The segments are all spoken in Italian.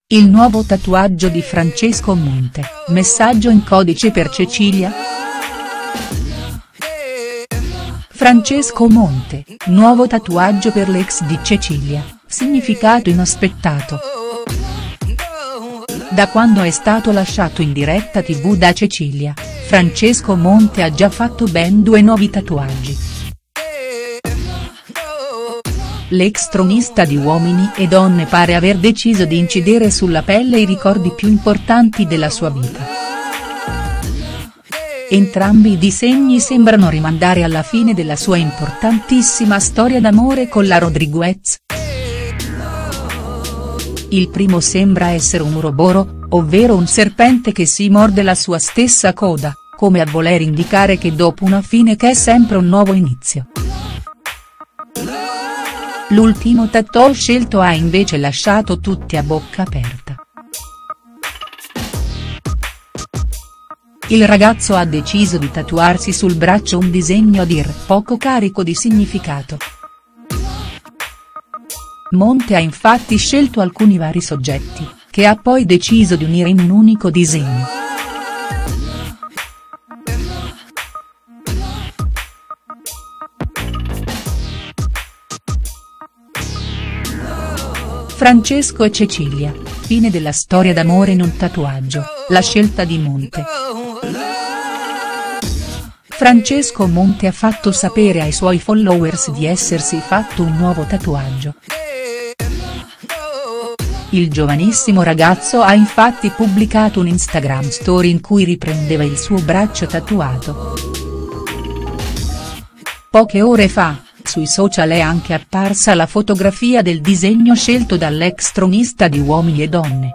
Il nuovo tatuaggio di Francesco Monte, messaggio in codice per Cecilia?. Francesco Monte, nuovo tatuaggio per l'ex di Cecilia, significato inaspettato. Da quando è stato lasciato in diretta TV da Cecilia, Francesco Monte ha già fatto ben 2 nuovi tatuaggi. L'ex tronista di Uomini e Donne pare aver deciso di incidere sulla pelle i ricordi più importanti della sua vita. Entrambi i disegni sembrano rimandare alla fine della sua importantissima storia d'amore con la Rodriguez. Il primo sembra essere un Uroboro, ovvero un serpente che si morde la sua stessa coda, come a voler indicare che dopo una fine c'è sempre un nuovo inizio. L'ultimo tattoo scelto ha invece lasciato tutti a bocca aperta. Il ragazzo ha deciso di tatuarsi sul braccio un disegno a dir poco carico di significato. Monte ha infatti scelto alcuni vari soggetti, che ha poi deciso di unire in un unico disegno. Francesco e Cecilia, fine della storia d'amore in un tatuaggio, la scelta di Monte. Francesco Monte ha fatto sapere ai suoi followers di essersi fatto un nuovo tatuaggio. Il giovanissimo ragazzo ha infatti pubblicato un Instagram story in cui riprendeva il suo braccio tatuato. Poche ore fa, sui social è anche apparsa la fotografia del disegno scelto dall'ex tronista di Uomini e Donne.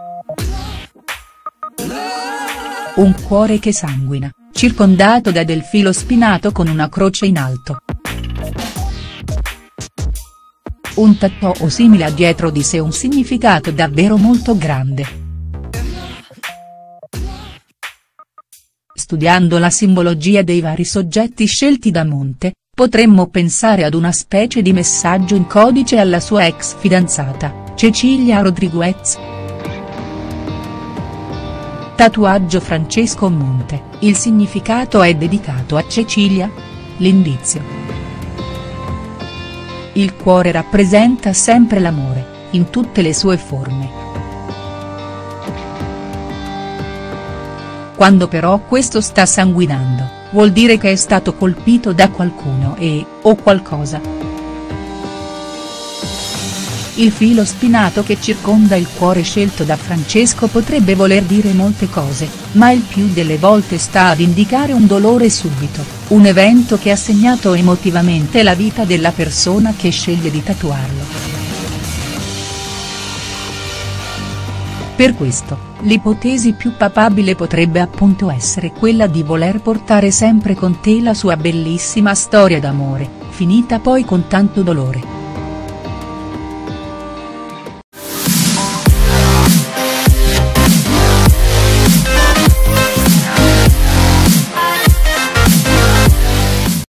Un cuore che sanguina, circondato da del filo spinato con una croce in alto. Un tattoo simile ha dietro di sé un significato davvero molto grande. Studiando la simbologia dei vari soggetti scelti da Monte, potremmo pensare ad una specie di messaggio in codice alla sua ex fidanzata, Cecilia Rodriguez. Tatuaggio Francesco Monte, il significato è dedicato a Cecilia? L'indizio. Il cuore rappresenta sempre l'amore, in tutte le sue forme. Quando però questo sta sanguinando, vuol dire che è stato colpito da qualcuno o qualcosa. Il filo spinato che circonda il cuore scelto da Francesco potrebbe voler dire molte cose, ma il più delle volte sta ad indicare un dolore subito, un evento che ha segnato emotivamente la vita della persona che sceglie di tatuarlo. Per questo, l'ipotesi più papabile potrebbe appunto essere quella di voler portare sempre con te la sua bellissima storia d'amore, finita poi con tanto dolore.